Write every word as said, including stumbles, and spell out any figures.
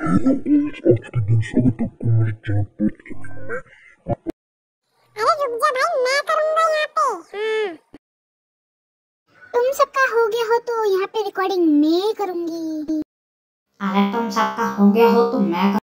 अरे रुक जा भाई, मैं करूंगा यहाँ पे। हाँ, तुम सबका हो गया हो तो यहाँ पे रिकॉर्डिंग मैं करूंगी। अरे तुम सबका हो गया हो तो मैं